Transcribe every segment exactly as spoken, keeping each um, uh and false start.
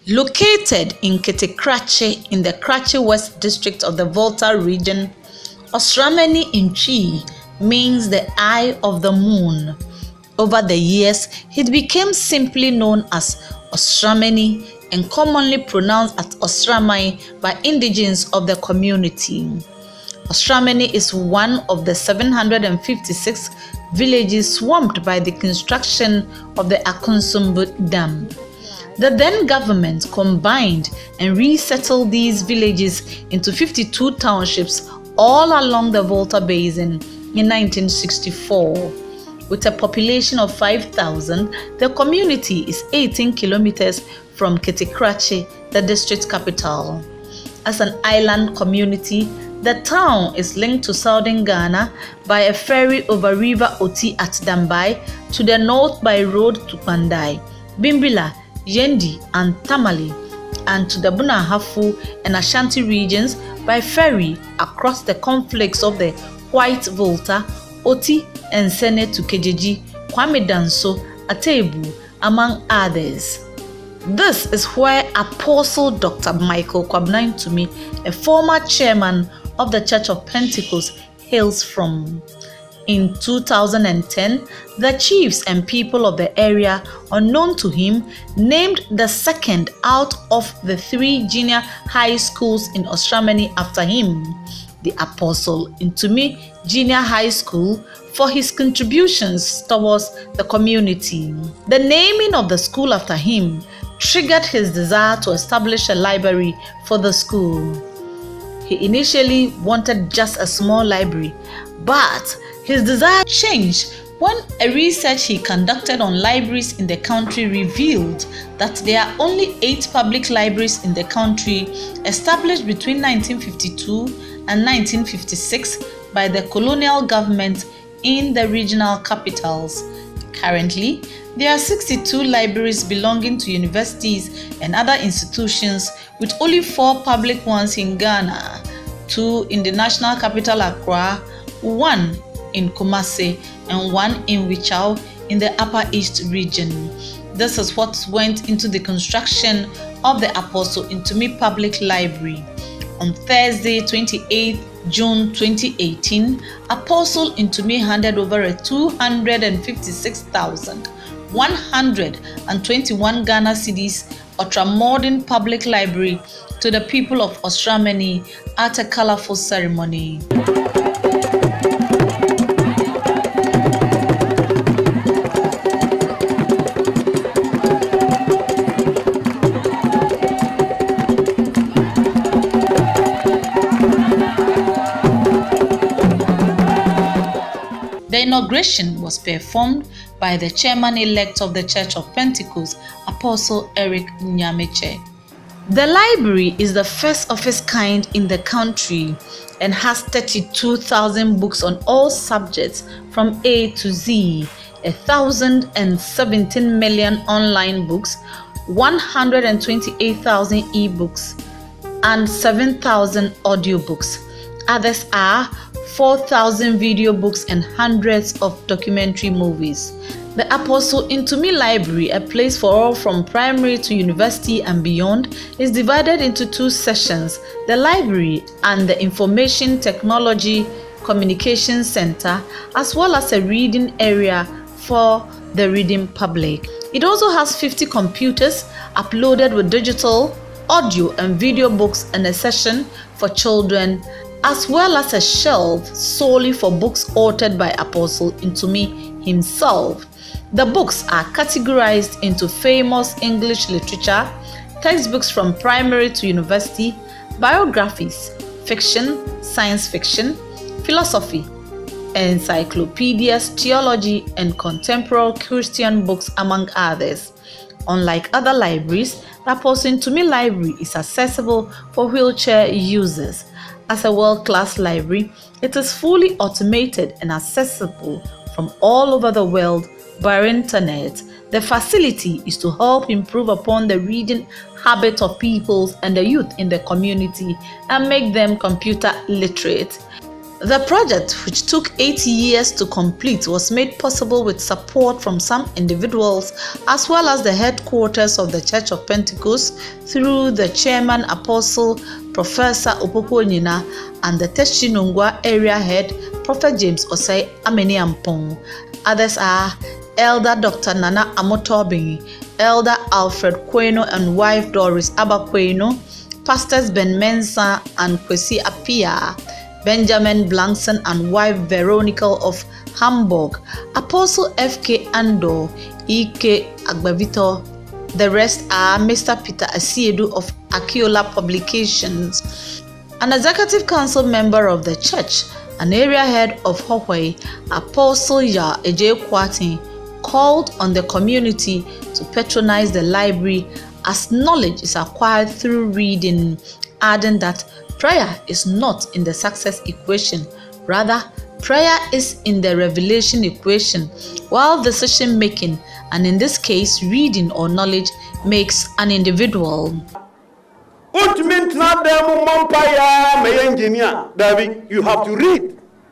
Located in Ketekrachi in the Krachi West district of the Volta region, Osrameni in Twi means the eye of the moon. Over the years, it became simply known as Osrameni and commonly pronounced as Osramai by indigenes of the community. Osrameni is one of the seven hundred fifty-six villages swamped by the construction of the Akunsumbu Dam. The then government combined and resettled these villages into fifty-two townships all along the Volta Basin in nineteen sixty-four. With a population of five thousand, the community is eighteen kilometers from Ketekrachi, the district capital. As an island community, the town is linked to southern Ghana by a ferry over River Oti at Dambai, to the north by road to Kwandai, Bimbila, Yendi and Tamale, and to the Bunahafu and Ashanti regions by ferry across the conflicts of the White Volta, Oti and Sene to Kejeji, Kwame Danso, Atebu, among others. This is where Apostle Doctor Michael Kwabena Ntumi, a former chairman of the Church of Pentecost, hails from. In two thousand ten, the chiefs and people of the area, unknown to him, named the second out of the three junior high schools in Osrameni after him, the Apostle Ntumi Junior High School, for his contributions towards the community. The naming of the school after him triggered his desire to establish a library for the school. He initially wanted just a small library, but his desire changed when a research he conducted on libraries in the country revealed that there are only eight public libraries in the country, established between nineteen fifty-two and nineteen fifty-six by the colonial government in the regional capitals. Currently, there are sixty-two libraries belonging to universities and other institutions, with only four public ones in Ghana, two in the national capital Accra, one in Kumasi, and one in Wichau in the Upper East region. This is what went into the construction of the Apostle Ntumi Public Library. On Thursday, twenty-eighth June twenty eighteen, Apostle Ntumi handed over a two hundred fifty-six thousand one hundred twenty-one Ghana cedis ultra-modern public library to the people of Osrameni at a colorful ceremony. The inauguration was performed by the chairman-elect of the Church of Pentecost, Apostle Eric Nyameche. The library is the first of its kind in the country and has thirty-two thousand books on all subjects from A to Z, one thousand seventeen million online books, one hundred twenty-eight thousand e-books, and seven thousand audiobooks. Others are four thousand video books and hundreds of documentary movies. The Apostle Ntumi Library, a place for all from primary to university and beyond, is divided into two sections: the library and the Information Technology Communication Center, as well as a reading area for the reading public. It also has fifty computers uploaded with digital, audio and video books, and a section for children, as well as a shelf solely for books authored by Apostle Ntumi himself. The books are categorized into famous English literature, textbooks from primary to university, biographies, fiction, science fiction, philosophy, encyclopedias, theology, and contemporary Christian books, among others. Unlike other libraries, the Apostle Ntumi Library is accessible for wheelchair users. As a world-class library, it is fully automated and accessible from all over the world by internet. The facility is to help improve upon the reading habit of peoples and the youth in the community and make them computer literate. The project, which took eight years to complete, was made possible with support from some individuals as well as the headquarters of the Church of Pentecost through the chairman Apostle Professor Opoku-Onyenah and the Teshinungwa area head Prophet James Osei Ameni Ampong. Others are Elder Doctor Nana Amotobing, Elder Alfred Kweno and wife Doris Abba Kweno, Pastors Ben Mensah and Kwesi Apia, Benjamin Blankson and wife Veronica of Hamburg, Apostle F K Ando, E K Agbavito. The rest are Mister Peter Asiedu of Akiola Publications, an executive council member of the church, an area head of Howhei, Apostle Ya Eje Kwati, called on the community to patronize the library as knowledge is acquired through reading, adding that prayer is not in the success equation, rather prayer is in the revelation equation, while decision making, and in this case reading or knowledge, makes an individual. You have to read.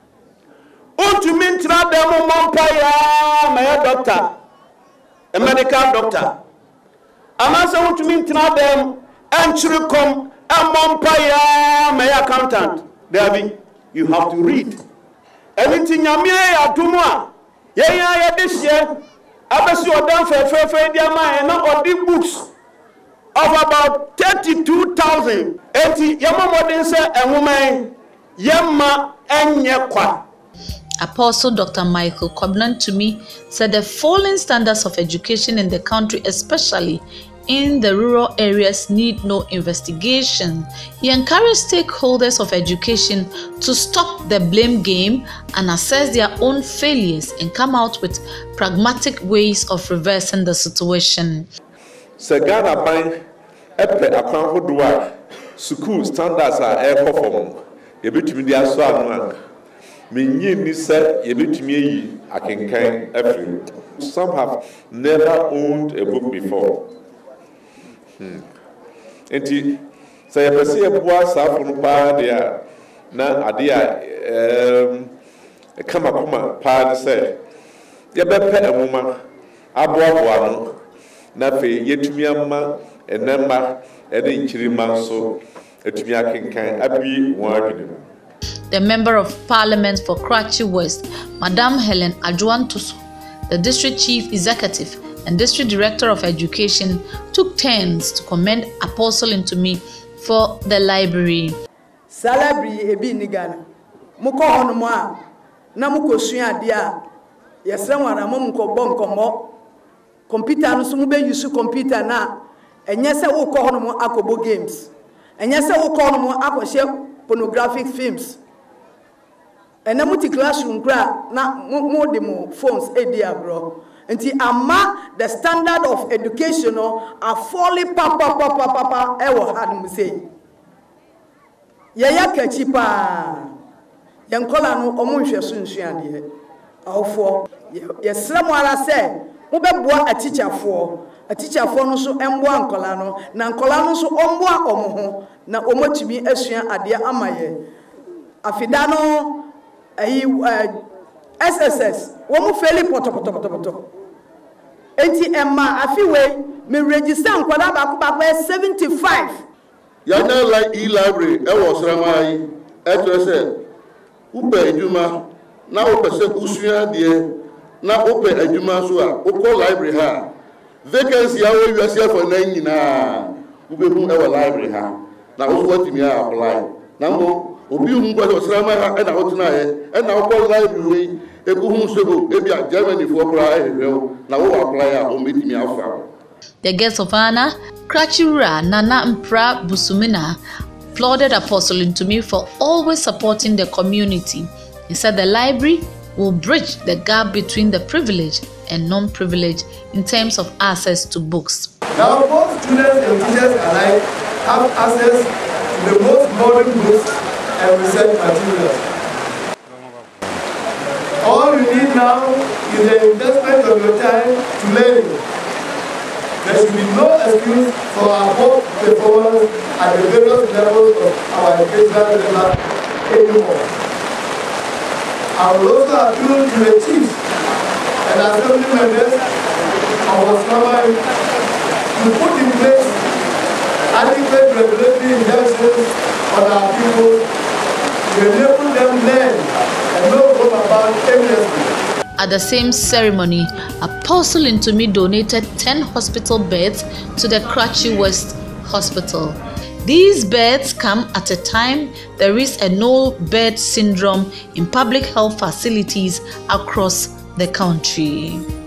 Doctor, a medical doctor. And I say, to mean them and should come and Mompire, my accountant. David, you have to read. Anything you may do more. Yeah, yeah, this year, I bet you are done for fair, fair, dear man, or the books of about thirty-two thousand. Eighty, Yamma and woman, Yamma and Yakwa. Apostle Doctor Michael Covenant to me said the falling standards of education in the country, especially in the rural areas, need no investigation. He encouraged stakeholders of education to stop the blame game and assess their own failures and come out with pragmatic ways of reversing the situation. Segana Bank, Epe Akwan Hodua, school standards are air perform. You bet me the aswan. Minye Nisa, you bet me I can kind every. Some have never owned a book before. Hmm. Enti say pese eboa safo pa dia na ade a um kama kuma pa say ye bepe emuma aboaboa no na fe yetumi amma enema ede nchirima so etumi akenkan abi won adwene. The Member of Parliament for Karachi West, Madam Helen Adjuantuso, the District Chief Executive and District Director of Education, took turns to commend Apostle Ntumi for the library. Salabri ebi nigana. Muko hono mo a na muko sua ade a yesran wara mo muko bo nkomo. Computer no so mu be use computer na enye se wo ko hono mo akobo games. Enye se wo ko hono mo akohye pornographic films. Ena muti classroom kra na mo de mo phones edi abro. Nti ama the standard of education are falling pa pa pa pa pa pa e wo hadum say. Ye ya kachi pa. Yan kola no omo hwe so nsuade he. Awfo ye srem ara say mo beboa a teacher fo. A teacher fo no so emboa nkola no na nkola no so omboa omo ho na omotumi asua ade amaye. Afida no ayi S S S wo mu feli poto poto poto poto enti emma afiwe me register nkwada ba ko ba seventy-five ya na like e library e wo sramai e to se upe adwuma na wo pese usua de na upe adwuma so a wo library ha vacancy a wo wiase for na nyina wo be hu e wo library ha na wo watimi apply na mo obi hu ngwa sramai ha e na wo tena e e na wo library The guest of honor, Krachura Nana Mpra Busumina, applauded Apostle Ntumi for always supporting the community. He said the library will bridge the gap between the privileged and non-privileged in terms of access to books. Now both students and teachers alike have access to the most modern books and research materials. All you need now is the investment of your time to learning. There should be no excuse for our poor performance at the various levels of our educational level anymore. I will also appeal to the chiefs and assembly members of Osramai to put in place adequate regulatory injunctions on our people to enable them learn and know more about aimlessly. At the same ceremony, Apostle Ntumi donated ten hospital beds to the Kratchi West Hospital. These beds come at a time there is a no-bed syndrome in public health facilities across the country.